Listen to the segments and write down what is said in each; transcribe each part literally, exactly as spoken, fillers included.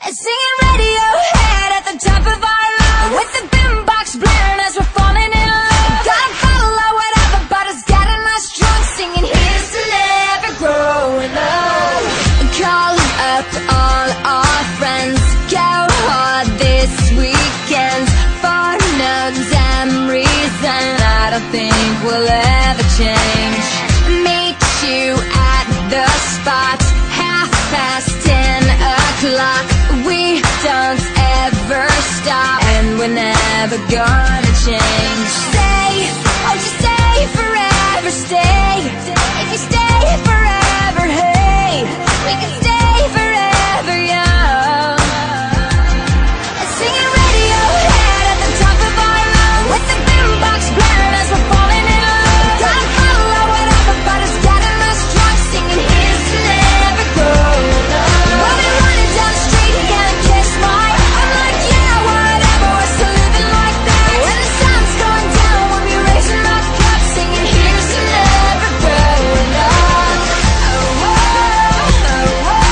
and singing Radiohead at the top of our lungs, with the boombox blaring as we're falling in love. Gotta follow whatever, but it's getting us drunk, singing here's to never growing up. Call up all our friends, go hard this weekend, for no damn reason I don't think we'll ever change. Meet you at the spot, half past ten o'clock. We don't ever stop, and we're never gonna change. Stay, oh just stay forever, stay. If you stay forever, hey, we can stay forever young. And singing Radiohead at the top of our lungs, with the boombox blaring as we're falling in love. Gotta follow whatever, but it's getting us drunk, singing here's to never growing up. We'll be running down the street, gonna kiss my, I'm like yeah, whatever, we're still living like that. When the sun's going down, we'll be raising our cups, singing here's to never growing up. Oh, oh, oh, oh.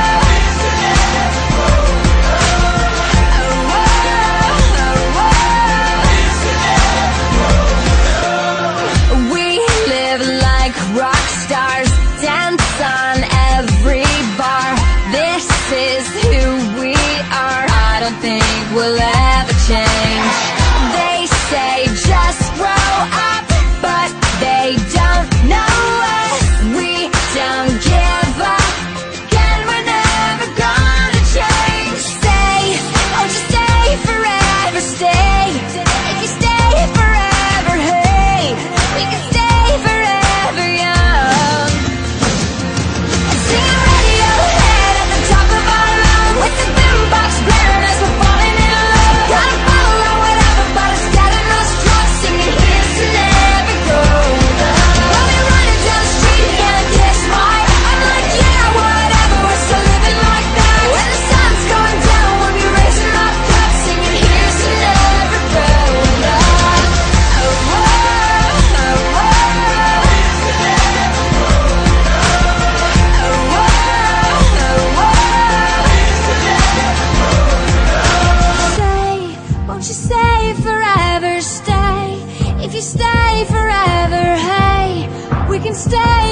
We live like rock stars, dance on every bar. This is who we are, I don't think we'll ever change. They say just grow up, but they don't know us. We don't give up, and we're never gonna change. Stay, oh just stay forever, stay. If you stay forever, hey, we can stay forever young. And singing Radiohead at the top of our lungs, with the boombox blaring as we're falling in love. Gotta follow whatever, but it's getting us drunk, singing here's to never growing up. We'll be running down the street, gonna kiss my, I'm like yeah, whatever, we're still living like that. When the sun's going down, we'll be raising our cups, singing here's to never growing up. Oh, oh, oh, oh. Oh, oh, oh, oh. Say, won't you stay forever, stay. If you stay forever, hey, we can stay